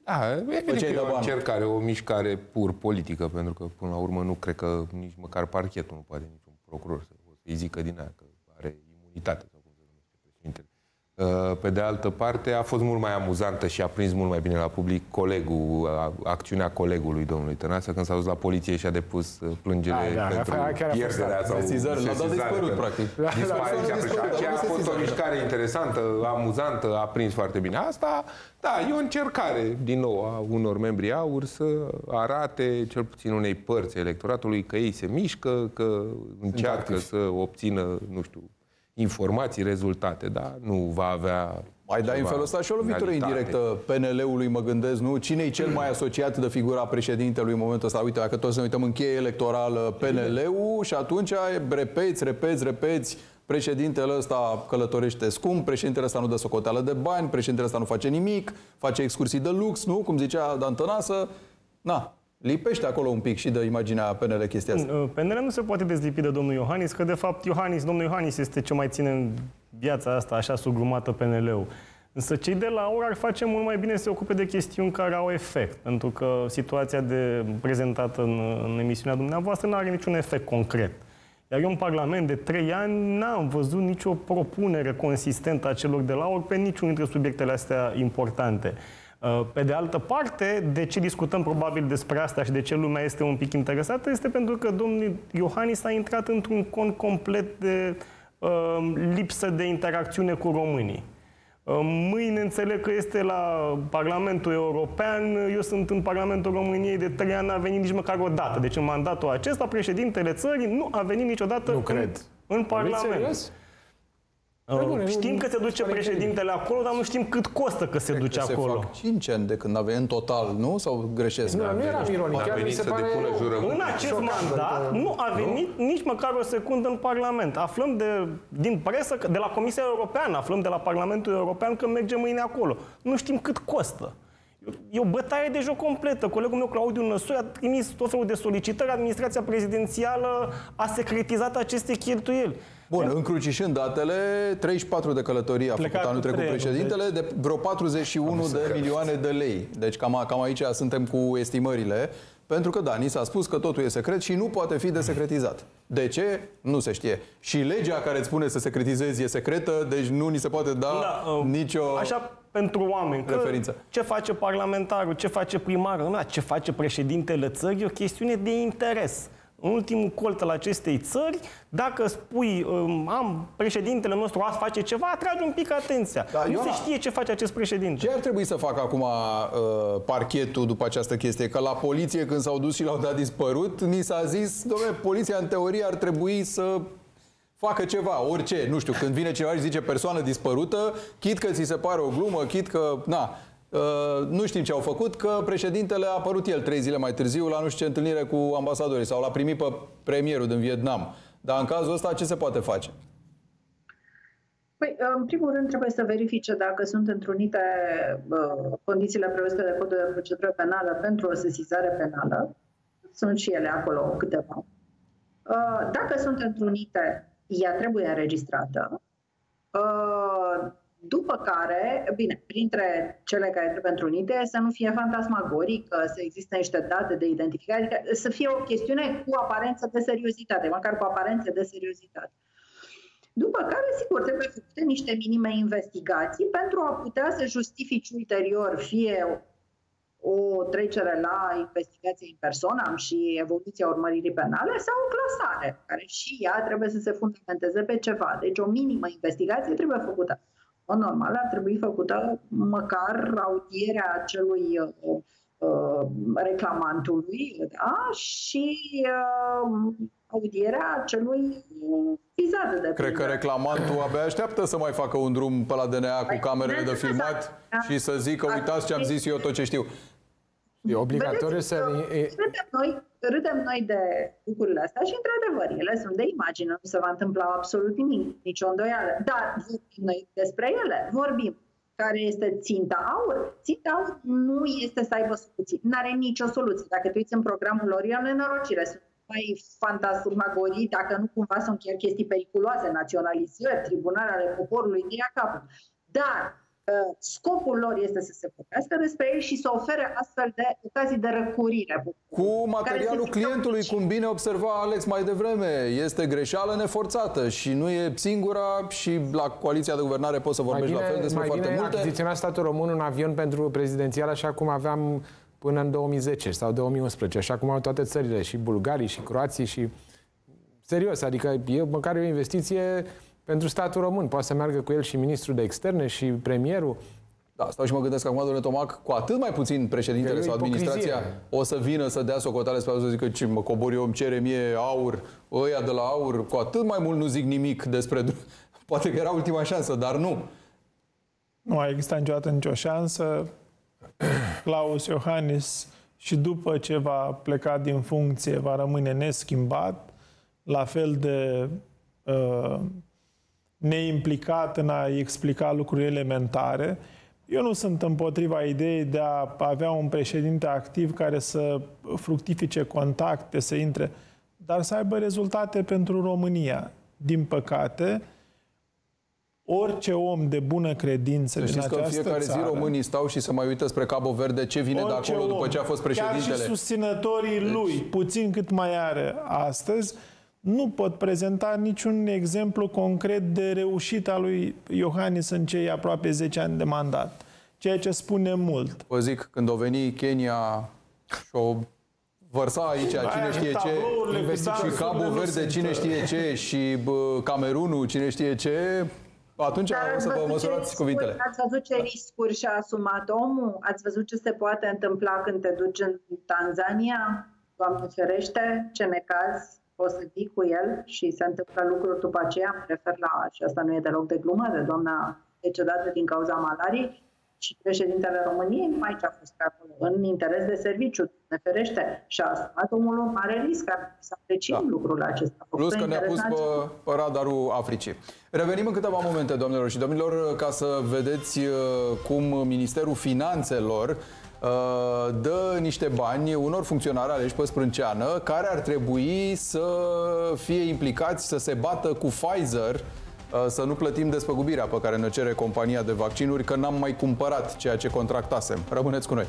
E o încercare, o mișcare pur politică, pentru că, până la urmă, nu cred că nici măcar parchetul nu poate niciun procuror să-i zică din aia că are imunitate, sau cum se numește președintele. Pe de altă parte, a fost mult mai amuzantă și a prins mult mai bine la public acțiunea colegului domnului Tănase, când s-a dus la poliție și a depus plângere pentru pierderea sau sesizări. L-a dat dispărut, practic. Aceea a fost o mișcare interesantă, amuzantă, a prins foarte bine. Asta, da, e o încercare, din nou, a unor membri AUR să arate, cel puțin unei părți electoratului, că ei se mișcă, că încearcă să obțină, nu știu, informații, rezultate, da? Nu va avea... Mai dai în felul ăsta și o lovitură indirectă PNL-ului, mă gândesc, nu? Cine e cel mai asociat de figura președintelui în momentul ăsta? Uite, dacă toți ne uităm în cheie electorală, PNL-ul, și atunci repeți, președintele ăsta călătorește scump, președintele ăsta nu dă socoteală de bani, președintele ăsta nu face nimic, face excursii de lux, nu? Cum zicea Dan Tănasă. Na, lipește acolo un pic și de imaginea PNL chestia asta. PNL nu se poate dezlipi de domnul Iohannis, că de fapt domnul Iohannis este ce mai ține în viața asta așa sugrumată PNL-ul. Însă cei de la AUR ar face mult mai bine să se ocupe de chestiuni care au efect, pentru că situația prezentată în emisiunea dumneavoastră nu are niciun efect concret. Iar eu în Parlament de 3 ani n-am văzut nicio propunere consistentă a celor de la AUR pe niciunul dintre subiectele astea importante. Pe de altă parte, de ce discutăm probabil despre asta și de ce lumea este un pic interesată, este pentru că domnul Iohannis a intrat într-un con complet de lipsă de interacțiune cu românii. Mâine înțeleg că este la Parlamentul European, eu sunt în Parlamentul României de 3 ani, n-a venit nici măcar o dată. Deci în mandatul acesta, președintele țării nu a venit niciodată în Parlament. Știm că se duce președintele acolo, dar nu știm cât costă că se duce acolo. Se fac 5 ani de când a venit în total, nu? Sau greșesc? Nu era ironic. A venit să depună jurământ. În acest mandat nu a venit nici măcar o secundă în Parlament. Aflăm din presă, de la Comisia Europeană, aflăm de la Parlamentul European că merge mâine acolo. Nu știm cât costă. E o bătaie de joc completă. Colegul meu, Claudiu Năsoi, a trimis tot felul de solicitări. Administrația prezidențială a secretizat aceste cheltuieli. Bun, încrucișând datele, 34 de călătorii a făcut anul trecut președintele, de vreo 41 de milioane de lei. Deci cam aici suntem cu estimările. Pentru că, da, ni s-a spus că totul e secret și nu poate fi desecretizat. De ce? Nu se știe. Și legea care îți spune să secretizezi e secretă, deci nu ni se poate da nicio... Așa, pentru oameni, referință. Ce face parlamentarul, ce face primarul, ce face președintele țării, e o chestiune de interes. În ultimul colț al acestei țări, dacă spui, președintele nostru azi face ceva, atrage un pic atenția. Da, nu se știe ce face acest președinte. Ce ar trebui să facă acum parchetul după această chestie? Că la poliție, când s-au dus și l-au dat dispărut, ni s-a zis, dom'le, poliția în teorie ar trebui să facă ceva, orice, nu știu, când vine cineva și zice persoană dispărută, chit că ți se pare o glumă, chit că, nu știm ce au făcut, că președintele a apărut el 3 zile mai târziu la nu știu ce întâlnire cu ambasadorii sau l-a primit pe premierul din Vietnam. Dar în cazul ăsta ce se poate face? Păi, în primul rând trebuie să verifice dacă sunt întrunite condițiile prevăzute de Codul de Procedură Penală pentru o sesizare penală. Sunt și ele acolo câteva. Dacă sunt întrunite, ea trebuie înregistrată. După care, bine, printre cele care trebuie întrunite, să nu fie fantasmagoric, să existe niște date de identificare, adică să fie o chestiune cu aparență de seriozitate, măcar cu aparențe de seriozitate. După care, sigur, trebuie făcute niște minime investigații pentru a putea să justifici ulterior fie o trecere la investigație în persoană și evoluția urmăririi penale sau o clasare, care și ea trebuie să se fundamenteze pe ceva. Deci o minimă investigație trebuie făcută. O normal ar trebui făcută măcar audierea acelui reclamantului, da? Și audierea celui vizat de Cred că reclamantul abia așteaptă să mai facă un drum pe la DNA cu camerele de filmat și să zică, uitați ce am zis eu, tot ce știu. E obligatoriu să... Râdem noi de lucrurile astea și, într-adevăr, ele sunt de imagine, nu se va întâmpla absolut nimic, nicio îndoială. Dar noi despre ele vorbim. Care este ținta AUR? Ținta AUR nu este să aibă soluții. Nu are nicio soluție. Dacă te uiți în programul lor, e o nenorocire. Sunt mai fantasmagorii, dacă nu cumva sunt chiar chestii periculoase, naționalizări, tribunale ale poporului, de ia capul. Dar Scopul lor este să se vorbească despre ei și să ofere astfel de ocazii de răcurire. Cu materialul clientului, cum bine observa Alex mai devreme, este greșeală neforțată și nu e singura și la coaliția de guvernare poți să vorbești la fel despre foarte multe. Mai bine achiziționa statul român un avion pentru prezidențial așa cum aveam până în 2010 sau 2011, așa cum au toate țările, și bulgarii, și croații, și... Serios, adică e măcar o investiție pentru statul român. Poate să meargă cu el și ministrul de externe și premierul. Da, stau și mă gândesc acum, domnule Tomac, cu atât mai puțin președintele sau administrația o să vină să dea socoteală spre să zică ce mă cobor eu, îmi cere mie aur, ăia de la aur, cu atât mai mult nu zic nimic despre... Poate că era ultima șansă, dar nu. Nu a existat niciodată nicio șansă. Klaus Iohannis, și după ce va pleca din funcție, va rămâne neschimbat, la fel de neimplicat în a explica lucruri elementare. Eu nu sunt împotriva ideii de a avea un președinte activ care să fructifice contacte, să intre, dar să aibă rezultate pentru România. Din păcate, orice om de bună credință din această țară... Că în fiecare zi românii stau și se mai uită spre Cabo Verde ce vine de acolo după ce a fost președintele. Chiar și susținătorii lui, puțin cât mai are astăzi, nu pot prezenta niciun exemplu concret de reușită a lui Iohannis în cei aproape 10 ani de mandat. Ceea ce spune mult. Vă zic, când o veni Kenya și-o vărsa aici cine știe ce, și Cabo Verde cine știe ce, și Camerunul cine știe ce, atunci o să vă măsurați cuvintele. Ați văzut ce riscuri și-a asumat omul? Ați văzut ce se poate întâmpla când te duci în Tanzania? Doamne ferește, ce necaz! Poți să fii cu el și se întâmplă lucruri după aceea, mă refer la, și asta nu e deloc de glumă, de doamna decedată din cauza malariei, și președintele României, mai ce a fost pe acolo, în interes de serviciu, ne ferește, și a asumat omul un mare risc, ar să apreciem lucrul acesta. Plus că ne-a pus pe radarul Africii. Revenim în câteva momente, doamnelor și domnilor, ca să vedeți cum Ministerul Finanțelor dă niște bani unor funcționari aleși pe sprânceană care ar trebui să fie implicați, să se bată cu Pfizer, să nu plătim despăgubirea pe care ne cere compania de vaccinuri, că n-am mai cumpărat ceea ce contractasem. Rămâneți cu noi!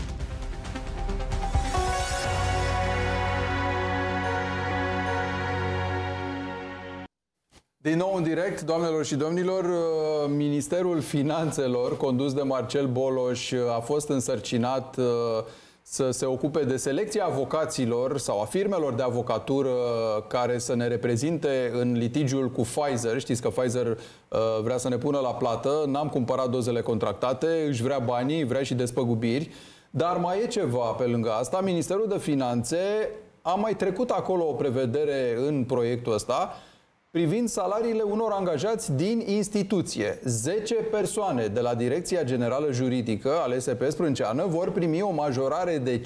Din nou în direct, doamnelor și domnilor, Ministerul Finanțelor, condus de Marcel Boloș, a fost însărcinat să se ocupe de selecția avocaților sau a firmelor de avocatură care să ne reprezinte în litigiul cu Pfizer. Știți că Pfizer vrea să ne pună la plată, n-am cumpărat dozele contractate, își vrea banii, vrea și despăgubiri. Dar mai e ceva pe lângă asta. Ministerul de Finanțe a mai trecut acolo o prevedere în proiectul ăsta privind salariile unor angajați din instituție. 10 persoane de la Direcția Generală Juridică ale SP Sprânceană vor primi o majorare de 50%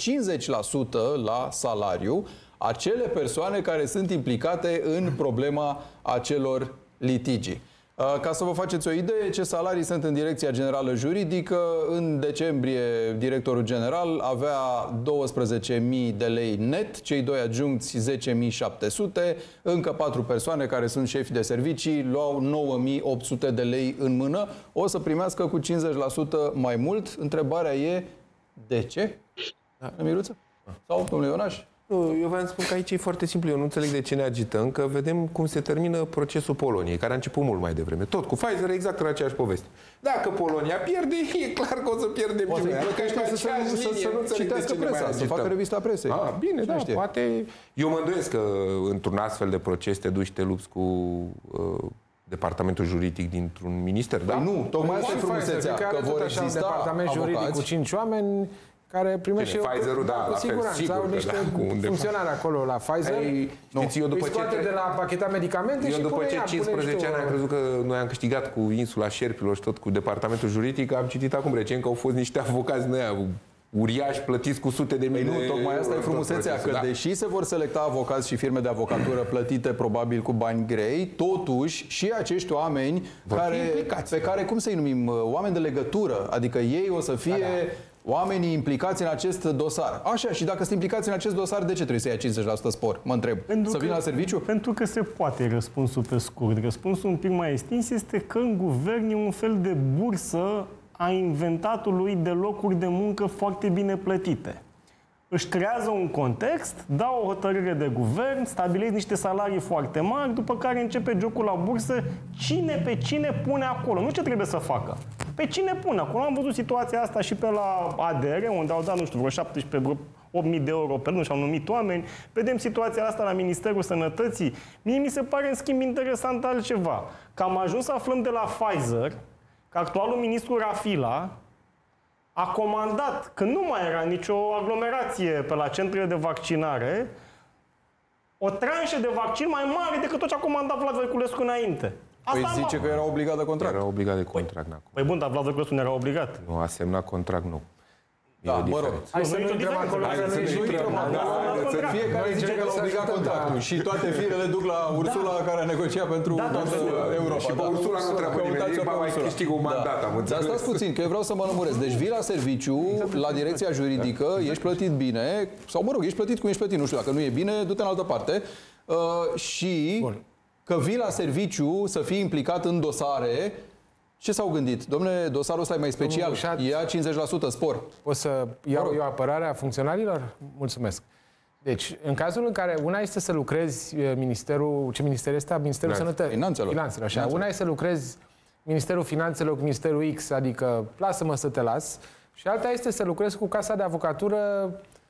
la salariu, acele persoane care sunt implicate în problema acelor litigi. Ca să vă faceți o idee, ce salarii sunt în Direcția Generală Juridică, în decembrie directorul general avea 12.000 de lei net, cei doi adjuncți 10.700, încă 4 persoane care sunt șefi de servicii luau 9.800 de lei în mână, o să primească cu 50% mai mult. Întrebarea e, de ce? Miruță? Sau, domnule Ionaș? Eu vreau să spun că aici e foarte simplu. Eu nu înțeleg de ce ne agităm, că vedem cum se termină procesul Poloniei, care a început mult mai devreme. Tot cu Pfizer, exact în aceeași poveste. Dacă Polonia pierde, e clar că o să pierdem. Poate să nu citească presa, să facă revista presei. Bine, da, poate... Eu mă îndoiesc că într-un astfel de proces te duci, te lupți cu departamentul juridic dintr-un minister, da? Nu, tocmai asta e frumusețea, că vor exista departament juridic cu 5 oameni care primește și Pfizer-ul, da, cu siguranță, sigur, au niște funcționari acolo la Pfizer. Știți, eu după îi scoate de la pachetat medicamente și după ce 15 ani am crezut că noi am câștigat cu insula șerpilor și tot cu departamentul juridic, am citit acum recent că au fost niște avocați uriași plătiți cu sute de mii de euro. Tocmai asta e frumusețea, că deși se vor selecta avocați și firme de avocatură plătite probabil cu bani grei, totuși și acești oameni pe care, cum să-i numim, oameni de legătură, adică ei o să fie oamenii implicați în acest dosar. Așa, și dacă sunt implicați în acest dosar, de ce trebuie să ia 50% spor? Mă întreb. Să vină la serviciu? Pentru că se poate răspunsul pe scurt. Răspunsul un pic mai extins este că în guvern e un fel de bursă a inventatului de locuri de muncă foarte bine plătite. Își creează un context, dau o hotărâre de guvern, stabilesc niște salarii foarte mari, după care începe jocul la bursă cine pe cine pune acolo. Nu ce trebuie să facă. Pe cine pune acolo. Am văzut situația asta și pe la ADR, unde au dat, nu știu, vreo 17, vreo 8.000 de euro pe lună și au numit oameni. Vedem situația asta la Ministerul Sănătății. Mie mi se pare, în schimb, interesant altceva. Că am ajuns să aflăm de la Pfizer că actualul ministru Rafila a comandat, când nu mai era nicio aglomerație pe la centrele de vaccinare, o tranșă de vaccin mai mare decât tot ce a comandat Vlad Voiculescu înainte. Păi zice că era obligat de contract. Era obligat de contract. Păi bun, dar Vlad Voiculescu nu era obligat. Nu a semnat contract, nu. Da, mă rog. Hai să nu intrăm acolo. Fiecare zice că l-a obligat contractul și toate firele duc la Ursula care a negociat pentru Europa. Și pe Ursula nu trebuie nimeni, ba mai câștigă un mandat, am înțeles. Dar stați puțin, că eu vreau să mă lămuresc. Deci vii la serviciu, la direcția juridică, ești plătit bine, sau mă rog, ești plătit cum ești plătit, nu știu, dacă nu e bine, du-te în altă parte. Și că vii la serviciu să fii implicat în dosare. Ce s-au gândit? Dom'le, dosarul ăsta e mai special. Ia 50% spor. O să iau eu apărarea funcționarilor? Mulțumesc. Deci, în cazul în care una este să lucrezi Ministerul... Ce minister este? Ministerul Sănătății. Finanțelor. Așa. Una este să lucrezi Ministerul Finanțelor cu Ministerul X, adică lasă-mă să te las. Și alta este să lucrezi cu Casa de Avocatură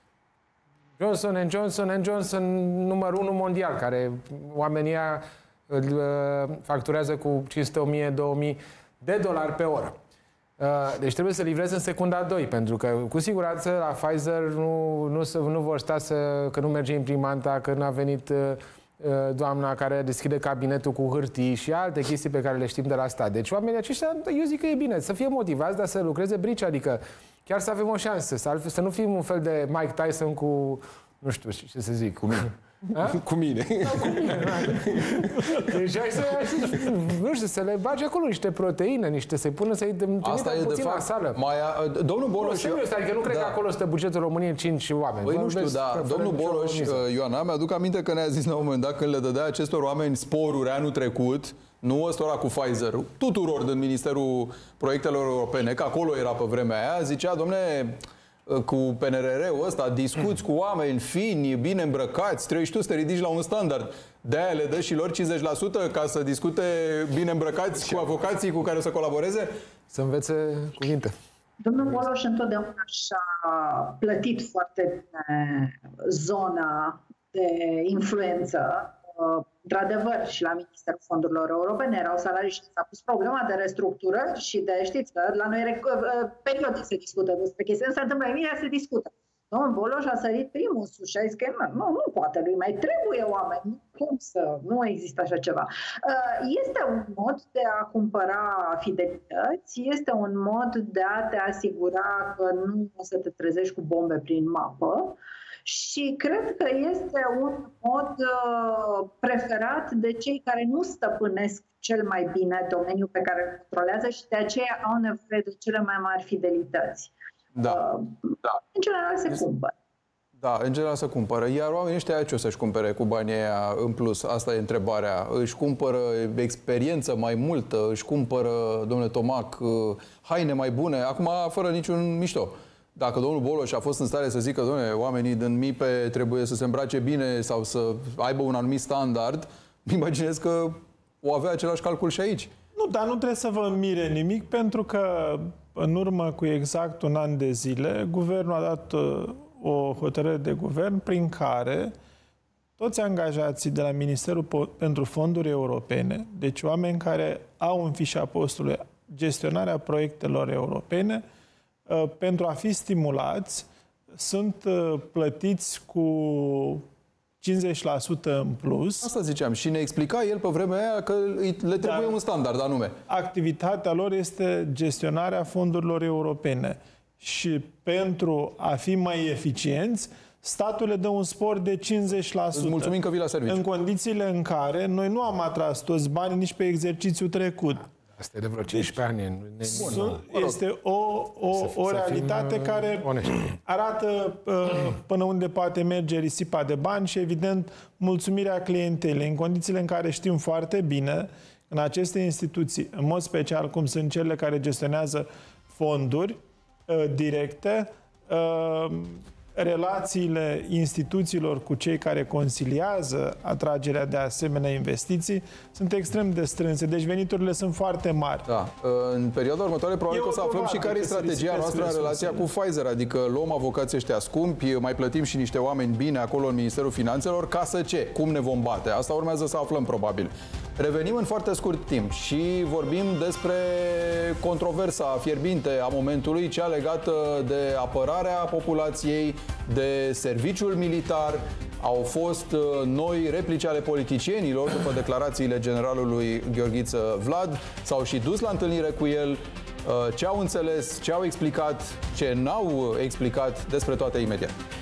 Johnson Johnson, numărul 1 mondial, care oamenii îl facturează cu 500, 1000, $2000 pe oră. Deci trebuie să livrezi în secunda 2, pentru că cu siguranță la Pfizer nu vor sta că nu merge imprimanta, că n-a venit doamna care deschide cabinetul cu hârtii și alte chestii pe care le știm de la stat. Deci oamenii aceștia, eu zic că e bine să fie motivați, dar să lucreze brici, adică chiar să avem o șansă, să nu fim un fel de Mike Tyson cu, nu știu ce să zic, cu mine. Cu mine. Cu mine. Deci nu știu, să le bagi acolo niște proteine, să-i pună să-i trimită puțin la sală. Domnul Boloș... Serios, adică nu cred că acolo stă bugetul României 5 oameni. Păi nu știu, dar domnul Boloș, Ioana, mi-aduc aminte că ne-a zis la un moment dat când le dădea acestor oameni sporuri anul trecut, nu ăstora cu Pfizer, tuturor din Ministerul Proiectelor Europene, că acolo era pe vremea aia, zicea, domne, cu PNRR-ul ăsta, discuți cu oameni fini, bine îmbrăcați, trebuie și tu să te ridici la un standard. De-aia le dă și lor 50% ca să discute bine îmbrăcați cu avocații cu care să colaboreze? Să învețe cuvinte. Domnul Boloș întotdeauna și-a plătit foarte bine zona de influență. Într-adevăr, și la Ministerul Fondurilor Europene erau salarii și s-a pus problema de restructurări și de, știți că la noi periodic se discută despre chestii, se întâmplă, imediat se discută. Domnul Boloș a sărit primul sus și a zis că nu poate, lui mai trebuie oameni, nu există așa ceva. Este un mod de a cumpăra fidelități, este un mod de a te asigura că nu o să te trezești cu bombe prin mapă. Și cred că este un mod preferat de cei care nu stăpânesc cel mai bine domeniul pe care îl controlează și de aceea au nevoie de cele mai mari fidelități. Da. În general se cumpără. Da, în general se cumpără. Iar oamenii ăștia ce o să-și cumpere cu banii aia în plus? Asta e întrebarea. Își cumpără experiență mai multă, își cumpără, domnule Tomac, haine mai bune, acum fără niciun mișto. Dacă domnul Boloș a fost în stare să zică, dom'le, oamenii din MIPE trebuie să se îmbrace bine sau să aibă un anumit standard, imaginez că o avea același calcul și aici. Nu, dar nu trebuie să vă mire nimic, pentru că în urmă cu exact un an de zile, guvernul a dat o hotărâre de guvern prin care toți angajații de la Ministerul pentru Fonduri Europene, deci oameni care au în fișa postului gestionarea proiectelor europene, pentru a fi stimulați, sunt plătiți cu 50% în plus. Asta ziceam. Și ne explica el pe vremea aia că le trebuie un standard anume. Activitatea lor este gestionarea fondurilor europene. Și pentru a fi mai eficienți, statul le dă un spor de 50%. Îți mulțumim că vii la serviciu. În condițiile în care noi nu am atras toți banii nici pe exercițiul trecut. Asta e de vreo 15 ani. Este o realitate care arată până unde poate merge risipa de bani și, evident, mulțumirea clientelei, în condițiile în care știm foarte bine în aceste instituții, în mod special cum sunt cele care gestionează fonduri directe, relațiile instituțiilor cu cei care consiliază atragerea de asemenea investiții sunt extrem de strânse, deci veniturile sunt foarte mari. Da. În perioada următoare probabil că o să aflăm și care e strategia noastră în relația cu Pfizer, adică luăm avocații ăștia scumpi, mai plătim și niște oameni bine acolo în Ministerul Finanțelor, ca să ce? Cum ne vom bate? Asta urmează să aflăm probabil. Revenim în foarte scurt timp și vorbim despre controversa fierbinte a momentului, cea legată de apărarea populației, de serviciul militar. Au fost noi replici ale politicienilor după declarațiile generalului Gheorghiță Vlad, s-au și dus la întâlnire cu el, ce au înțeles, ce au explicat, ce n-au explicat, despre toate imediat.